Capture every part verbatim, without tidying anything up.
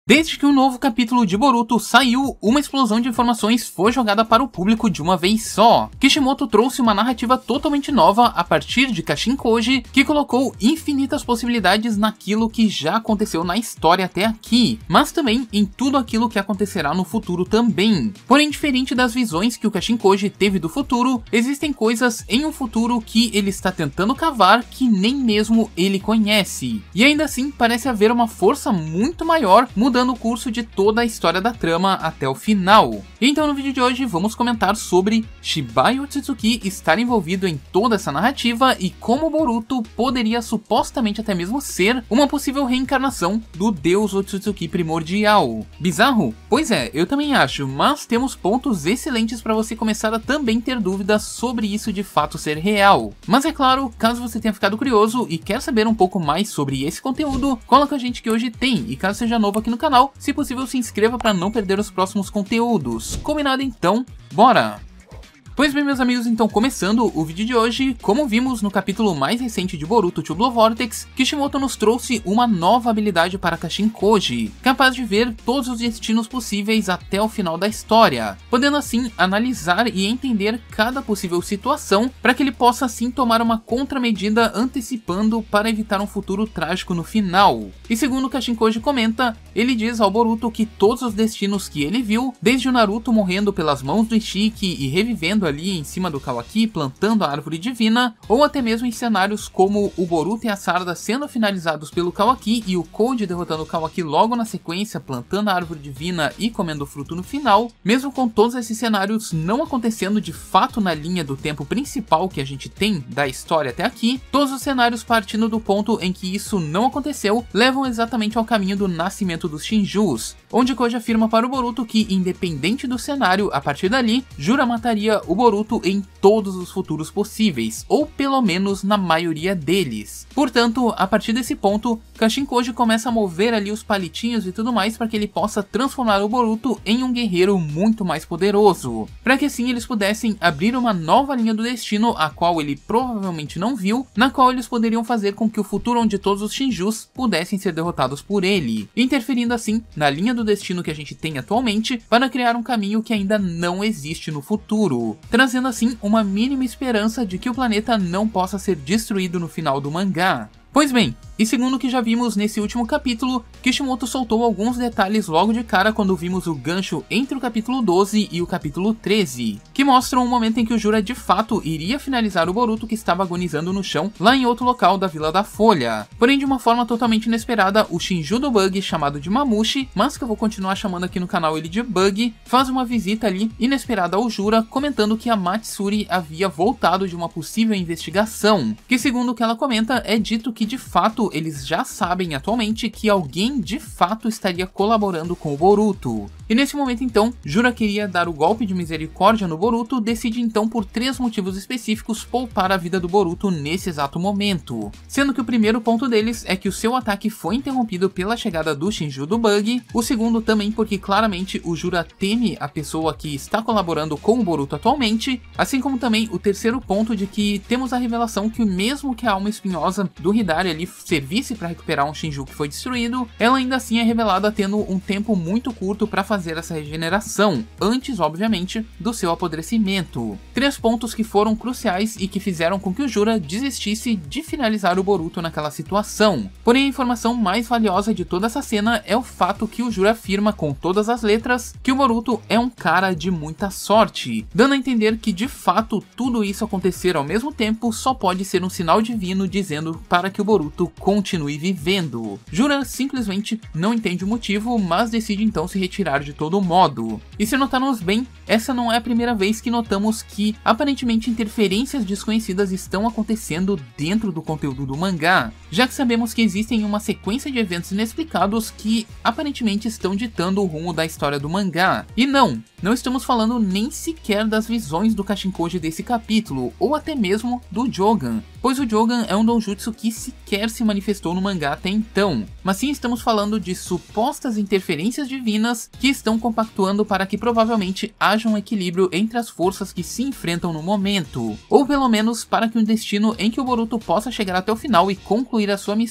Desde que o novo capítulo de Boruto saiu, uma explosão de informações foi jogada para o público de uma vez só. Kishimoto trouxe uma narrativa totalmente nova a partir de Kashin Koji, que colocou infinitas possibilidades naquilo que já aconteceu na história até aqui, mas também em tudo aquilo que acontecerá no futuro também. Porém, diferente das visões que o Kashin Koji teve do futuro, existem coisas em um futuro que ele está tentando cavar que nem mesmo ele conhece. E ainda assim, parece haver uma força muito maior mudando o curso de toda a história da trama até o final. Então no vídeo de hoje vamos comentar sobre Shibai Otsutsuki estar envolvido em toda essa narrativa e como Boruto poderia supostamente até mesmo ser uma possível reencarnação do deus Otsutsuki primordial. Bizarro? Pois é, eu também acho, mas temos pontos excelentes para você começar a também ter dúvidas sobre isso de fato ser real. Mas é claro, caso você tenha ficado curioso e quer saber um pouco mais sobre esse conteúdo, cola com a gente que hoje tem, e caso seja novo aqui no canal, se possível se inscreva para não perder os próximos conteúdos. Combinado então? Bora! Pois bem, meus amigos, então começando o vídeo de hoje, como vimos no capítulo mais recente de Boruto Tubular Vortex, Kishimoto nos trouxe uma nova habilidade para Kashin Koji, capaz de ver todos os destinos possíveis até o final da história, podendo assim analisar e entender cada possível situação para que ele possa assim tomar uma contramedida antecipando para evitar um futuro trágico no final. E segundo Kashin Koji comenta, ele diz ao Boruto que todos os destinos que ele viu, desde o Naruto morrendo pelas mãos do Ishiki e revivendo ali em cima do Kawaki plantando a árvore divina, ou até mesmo em cenários como o Boruto e a Sarada sendo finalizados pelo Kawaki e o Koji derrotando o Kawaki logo na sequência, plantando a árvore divina e comendo o fruto no final, mesmo com todos esses cenários não acontecendo de fato na linha do tempo principal que a gente tem da história até aqui, todos os cenários partindo do ponto em que isso não aconteceu, levam exatamente ao caminho do nascimento dos Shinjus, onde Koji afirma para o Boruto que, independente do cenário, a partir dali, Jura mataria o Boruto em todos os futuros possíveis, ou pelo menos na maioria deles. Portanto, a partir desse ponto, Kashin Koji começa a mover ali os palitinhos e tudo mais para que ele possa transformar o Boruto em um guerreiro muito mais poderoso, para que assim eles pudessem abrir uma nova linha do destino, a qual ele provavelmente não viu, na qual eles poderiam fazer com que o futuro onde todos os Shinjus pudessem ser derrotados por ele, interferindo assim na linha do destino que a gente tem atualmente para criar um caminho que ainda não existe no futuro, trazendo assim uma mínima esperança de que o planeta não possa ser destruído no final do mangá. Pois bem, e segundo o que já vimos nesse último capítulo, Kishimoto soltou alguns detalhes logo de cara quando vimos o gancho entre o capítulo doze e o capítulo treze, que mostram o momento em que o Jura de fato iria finalizar o Boruto que estava agonizando no chão lá em outro local da Vila da Folha. Porém, de uma forma totalmente inesperada, o Shinju do Bug, chamado de Mamushi, mas que eu vou continuar chamando aqui no canal ele de Bug, faz uma visita ali inesperada ao Jura, comentando que a Matsuri havia voltado de uma possível investigação, que segundo o que ela comenta, é dito que de fato eles já sabem atualmente que alguém de fato estaria colaborando com o Boruto. E nesse momento então, Jura queria dar o golpe de misericórdia no Boruto, decide então por três motivos específicos poupar a vida do Boruto nesse exato momento. Sendo que o primeiro ponto deles é que o seu ataque foi interrompido pela chegada do Shinju do Bug, o segundo também porque claramente o Jura teme a pessoa que está colaborando com o Boruto atualmente, assim como também o terceiro ponto de que temos a revelação que mesmo que a alma espinhosa do Hidari ali servisse para recuperar um Shinju que foi destruído, ela ainda assim é revelada tendo um tempo muito curto para fazer essa regeneração, antes obviamente do seu apodrecimento. Três pontos que foram cruciais e que fizeram com que o Jura desistisse de finalizar o Boruto naquela situação. Porém, a informação mais valiosa de toda essa cena é o fato que o Jura afirma com todas as letras que o Boruto é um cara de muita sorte, dando a entender que de fato tudo isso acontecer ao mesmo tempo só pode ser um sinal divino dizendo para que o Boruto continue vivendo. Jura simplesmente não entende o motivo, mas decide então se retirar de todo modo. E se notarmos bem, essa não é a primeira vez que notamos que aparentemente interferências desconhecidas estão acontecendo dentro do conteúdo do mangá, já que sabemos que existem uma sequência de eventos inexplicados que aparentemente estão ditando o rumo da história do mangá. E não, não estamos falando nem sequer das visões do Kashin Koji desse capítulo, ou até mesmo do Jogan, pois o Jogan é um doujutsu que sequer se manifestou no mangá até então, mas sim estamos falando de supostas interferências divinas que estão compactuando para que provavelmente haja um equilíbrio entre as forças que se enfrentam no momento, ou pelo menos para que um destino em que o Boruto possa chegar até o final e concluir a sua missão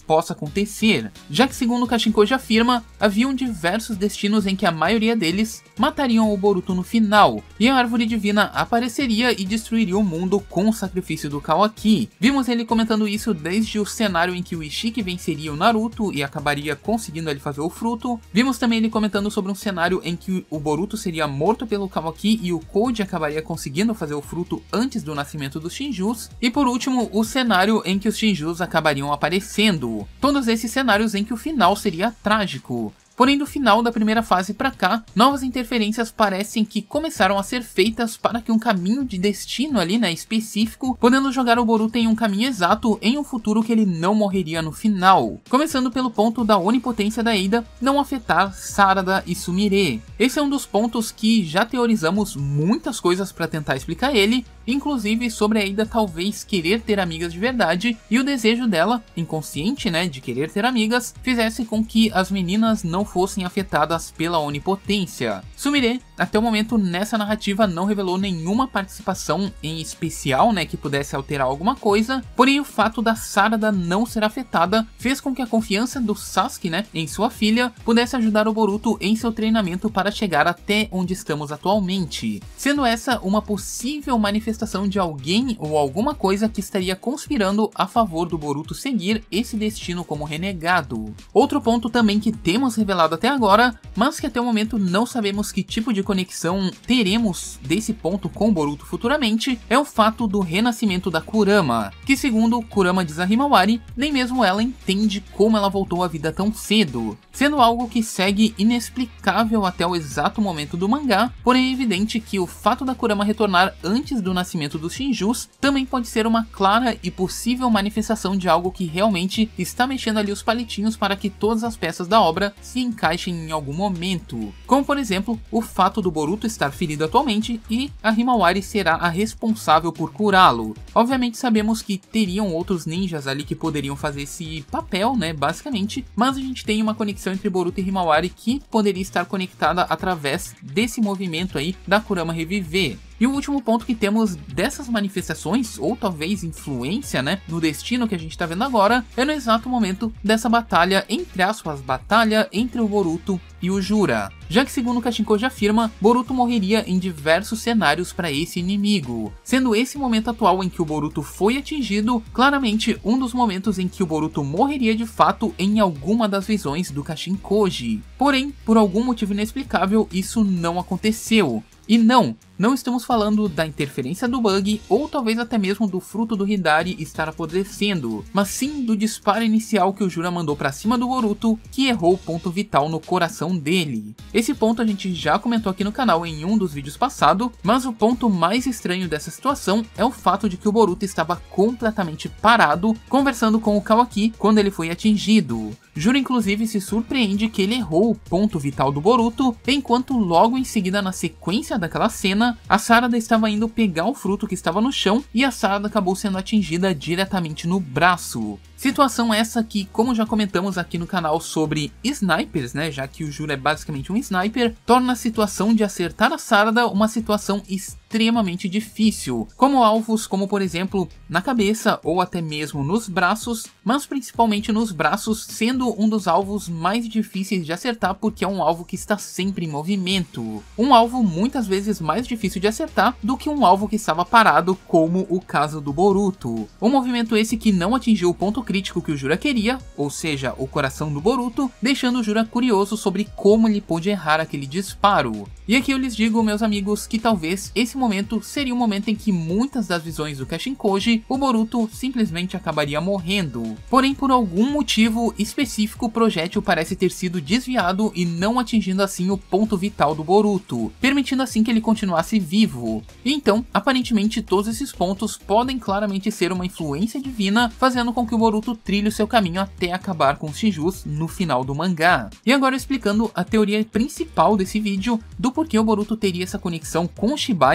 possa acontecer, já que segundo Kashinkoji afirma, haviam diversos destinos em que a maioria deles matariam o Boruto no final, e a árvore divina apareceria e destruiria o mundo com o sacrifício do Kawaki. Vimos ele comentando isso desde o cenário em que o Ishiki venceria o Naruto e acabaria conseguindo ele fazer o fruto. Vimos também ele comentando sobre um cenário em que o Boruto seria morto pelo Kawaki e o Koji acabaria conseguindo fazer o fruto antes do nascimento dos Shinjus. E por último, o cenário em que os Shinjus acabariam aparecendo. Todos esses cenários em que o final seria trágico. Porém, do final da primeira fase pra cá, novas interferências parecem que começaram a ser feitas para que um caminho de destino ali, né, específico, podendo jogar o Boruto em um caminho exato em um futuro que ele não morreria no final. Começando pelo ponto da onipotência da Eida não afetar Sarada e Sumire. Esse é um dos pontos que já teorizamos muitas coisas para tentar explicar ele, inclusive sobre a Eida talvez querer ter amigas de verdade, e o desejo dela, inconsciente, né, de querer ter amigas, fizesse com que as meninas não fossem afetadas pela onipotência. Sumire, até o momento nessa narrativa, não revelou nenhuma participação em especial, né, que pudesse alterar alguma coisa, porém o fato da Sarada não ser afetada fez com que a confiança do Sasuke, né, em sua filha, pudesse ajudar o Boruto em seu treinamento para chegar até onde estamos atualmente, sendo essa uma possível manifestação de alguém ou alguma coisa que estaria conspirando a favor do Boruto seguir esse destino como renegado. Outro ponto também que temos revelado até agora, mas que até o momento não sabemos que tipo de conexão teremos desse ponto com Boruto futuramente, é o fato do renascimento da Kurama, que segundo Kurama diz a Himawari, nem mesmo ela entende como ela voltou à vida tão cedo, sendo algo que segue inexplicável até o exato momento do mangá, porém é evidente que o fato da Kurama retornar antes do nascimento dos Shinjus também pode ser uma clara e possível manifestação de algo que realmente está mexendo ali os palitinhos para que todas as peças da obra se encaixem em algum momento, como por exemplo o fato do Boruto estar ferido atualmente e a Himawari será a responsável por curá-lo. Obviamente sabemos que teriam outros ninjas ali que poderiam fazer esse papel, né, basicamente, mas a gente tem uma conexão entre Boruto e Himawari que poderia estar conectada através desse movimento aí da Kurama reviver. E o último ponto que temos dessas manifestações, ou talvez influência, né, no destino que a gente tá vendo agora, é no exato momento dessa batalha, entre aspas, batalha entre o Boruto e o Jura. Já que segundo Kashinkoji afirma, Boruto morreria em diversos cenários para esse inimigo, sendo esse momento atual em que o Boruto foi atingido, claramente um dos momentos em que o Boruto morreria de fato em alguma das visões do Kashinkoji. Porém, por algum motivo inexplicável, isso não aconteceu. E não, não estamos falando da interferência do bug, ou talvez até mesmo do fruto do Hidari estar apodrecendo, mas sim do disparo inicial que o Jura mandou pra cima do Boruto, que errou o ponto vital no coração dele. Esse ponto a gente já comentou aqui no canal em um dos vídeos passados, mas o ponto mais estranho dessa situação é o fato de que o Boruto estava completamente parado, conversando com o Kawaki quando ele foi atingido. Jura inclusive se surpreende que ele errou o ponto vital do Boruto, enquanto logo em seguida na sequência daquela cena, a Sarada estava indo pegar o fruto que estava no chão e a Sarada acabou sendo atingida diretamente no braço. Situação essa que, como já comentamos aqui no canal sobre snipers, né, já que o Jura é basicamente um sniper, torna a situação de acertar a Sarada uma situação extremamente difícil, como alvos como por exemplo na cabeça ou até mesmo nos braços, mas principalmente nos braços sendo um dos alvos mais difíceis de acertar porque é um alvo que está sempre em movimento, um alvo muitas vezes mais difícil de acertar do que um alvo que estava parado, como o caso do Boruto. Um movimento esse que não atingiu o ponto crítico que o Jura queria, ou seja, o coração do Boruto, deixando o Jura curioso sobre como ele pôde errar aquele disparo. E aqui eu lhes digo, meus amigos, que talvez esse momento seria um momento em que muitas das visões do Kashinkoji, o Boruto simplesmente acabaria morrendo. Porém, por algum motivo específico, o projétil parece ter sido desviado e não atingindo assim o ponto vital do Boruto, permitindo assim que ele continuasse vivo. E então, aparentemente todos esses pontos podem claramente ser uma influência divina, fazendo com que o Boruto trilhe o seu caminho até acabar com os Shinjus no final do mangá. E agora explicando a teoria principal desse vídeo do porquê o Boruto teria essa conexão com o Shibai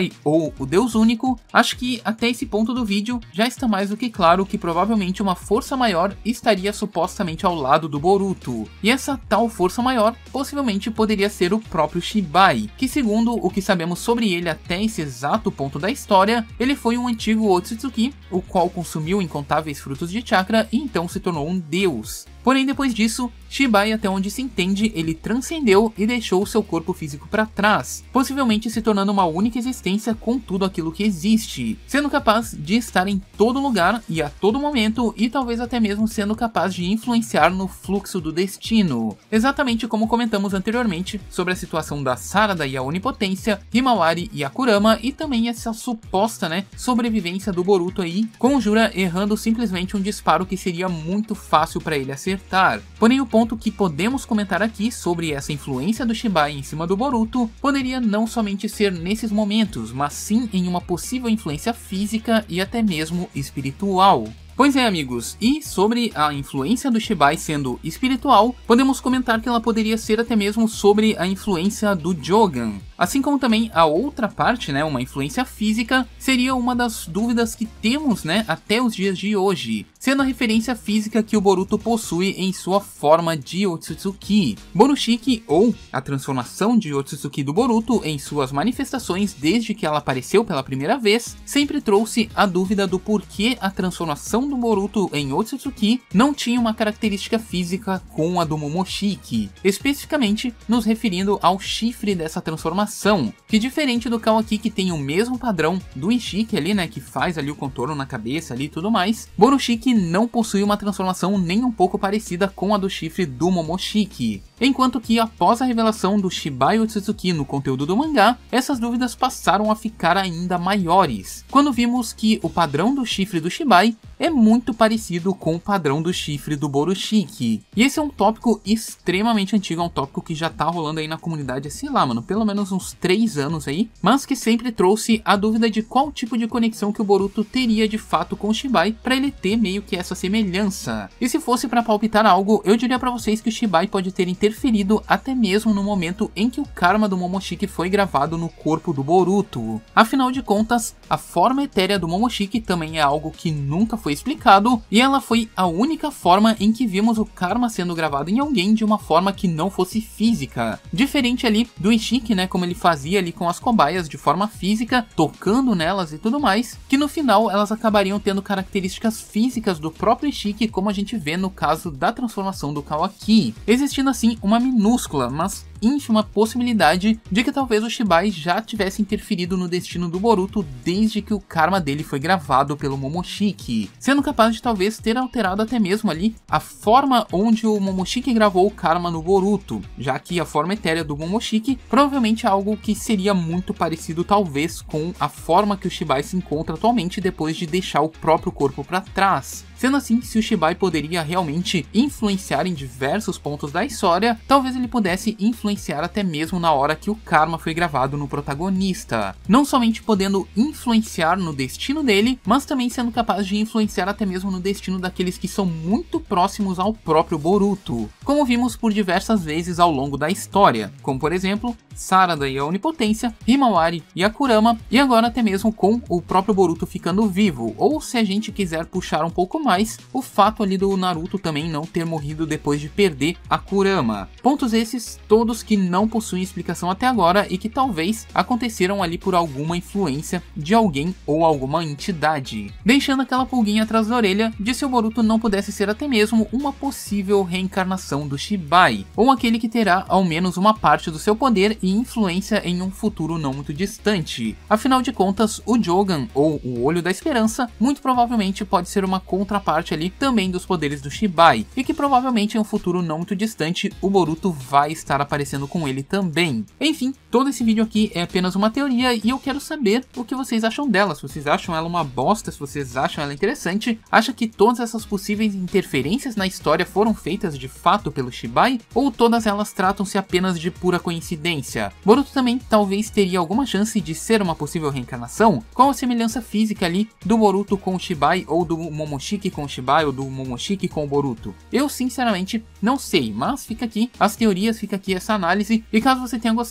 Shibai ou o Deus Único, acho que até esse ponto do vídeo já está mais do que claro que provavelmente uma força maior estaria supostamente ao lado do Boruto, e essa tal força maior possivelmente poderia ser o próprio Shibai, que segundo o que sabemos sobre ele até esse exato ponto da história, ele foi um antigo Otsutsuki, o qual consumiu incontáveis frutos de chakra e então se tornou um deus. Porém, depois disso, Shibai, até onde se entende, ele transcendeu e deixou seu corpo físico para trás, possivelmente se tornando uma única existência com tudo aquilo que existe, sendo capaz de estar em todo lugar e a todo momento, e talvez até mesmo sendo capaz de influenciar no fluxo do destino. Exatamente como comentamos anteriormente sobre a situação da Sarada e a Onipotência, Himawari e a Kurama, e também essa suposta, né, sobrevivência do Boruto aí, com o Jura errando simplesmente um disparo que seria muito fácil para ele acertar. Porém, o ponto que podemos comentar aqui sobre essa influência do Shibai em cima do Boruto poderia não somente ser nesses momentos, mas sim em uma possível influência física e até mesmo espiritual. Pois é, amigos, e sobre a influência do Shibai sendo espiritual, podemos comentar que ela poderia ser até mesmo sobre a influência do Jogan. Assim como também a outra parte, né, uma influência física, seria uma das dúvidas que temos, né, até os dias de hoje, sendo a referência física que o Boruto possui em sua forma de Otsutsuki. Borushiki, ou a transformação de Otsutsuki do Boruto em suas manifestações desde que ela apareceu pela primeira vez, sempre trouxe a dúvida do porquê a transformação do Boruto em Otsutsuki não tinha uma característica física com a do Momoshiki, especificamente nos referindo ao chifre dessa transformação, que diferente do Kawaki, que tem o mesmo padrão do Ishiki ali, né, que faz ali o contorno na cabeça ali e tudo mais, Borushiki não possui uma transformação nem um pouco parecida com a do chifre do Momoshiki. Enquanto que após a revelação do Shibai Otsutsuki no conteúdo do mangá, essas dúvidas passaram a ficar ainda maiores, quando vimos que o padrão do chifre do Shibai é muito parecido com o padrão do chifre do Borushiki. E esse é um tópico extremamente antigo, é um tópico que já tá rolando aí na comunidade, sei lá, mano, pelo menos uns três anos aí, mas que sempre trouxe a dúvida de qual tipo de conexão que o Boruto teria de fato com o Shibai para ele ter meio que essa semelhança. E se fosse para palpitar algo, eu diria para vocês que o Shibai pode ter interferido até mesmo no momento em que o karma do Momoshiki foi gravado no corpo do Boruto. Afinal de contas, a forma etérea do Momoshiki também é algo que nunca foi explicado, e ela foi a única forma em que vimos o karma sendo gravado em alguém de uma forma que não fosse física. Diferente ali do Ishiki, né, como ele fazia ali com as cobaias de forma física, tocando nelas e tudo mais, que no final elas acabariam tendo características físicas do próprio Ishiki, como a gente vê no caso da transformação do Kawaki, existindo assim uma minúscula, mas ínfima possibilidade de que talvez o Shibai já tivesse interferido no destino do Boruto desde que o karma dele foi gravado pelo Momoshiki, sendo capaz de talvez ter alterado até mesmo ali a forma onde o Momoshiki gravou o karma no Boruto, já que a forma etérea do Momoshiki provavelmente é algo que seria muito parecido talvez com a forma que o Shibai se encontra atualmente depois de deixar o próprio corpo para trás. Sendo assim, se o Shibai poderia realmente influenciar em diversos pontos da história, talvez ele pudesse influenciar até mesmo na hora que o karma foi gravado no protagonista. Não somente podendo influenciar no destino dele, mas também sendo capaz de influenciar até mesmo no destino daqueles que são muito próximos ao próprio Boruto, como vimos por diversas vezes ao longo da história, como por exemplo, Sarada e a Onipotência, Himawari e a Kurama, e agora até mesmo com o próprio Boruto ficando vivo, ou se a gente quiser puxar um pouco mais, Mas o fato ali do Naruto também não ter morrido depois de perder a Kurama. Pontos esses todos que não possuem explicação até agora e que talvez aconteceram ali por alguma influência de alguém ou alguma entidade, deixando aquela pulguinha atrás da orelha de se o Boruto não pudesse ser até mesmo uma possível reencarnação do Shibai, ou aquele que terá ao menos uma parte do seu poder e influência em um futuro não muito distante. Afinal de contas, o Jogan, ou o Olho da Esperança, muito provavelmente pode ser uma contraparte ali também dos poderes do Shibai, e que provavelmente em um futuro não muito distante o Boruto vai estar aparecendo com ele também. Enfim, todo esse vídeo aqui é apenas uma teoria e eu quero saber o que vocês acham dela, se vocês acham ela uma bosta, se vocês acham ela interessante, acha que todas essas possíveis interferências na história foram feitas de fato pelo Shibai, ou todas elas tratam-se apenas de pura coincidência. Boruto também talvez teria alguma chance de ser uma possível reencarnação, com a semelhança física ali do Boruto com o Shibai, ou do Momoshiki com o Shibai, ou do Momoshiki com o Boruto. Eu sinceramente não sei, mas fica aqui as teorias, fica aqui essa análise, e caso você tenha gostado, se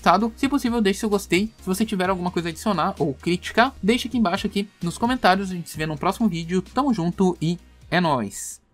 Se possível, deixe seu gostei. Se você tiver alguma coisa a adicionar ou criticar, deixe aqui embaixo aqui nos comentários. A gente se vê no próximo vídeo. Tamo junto e é nóis!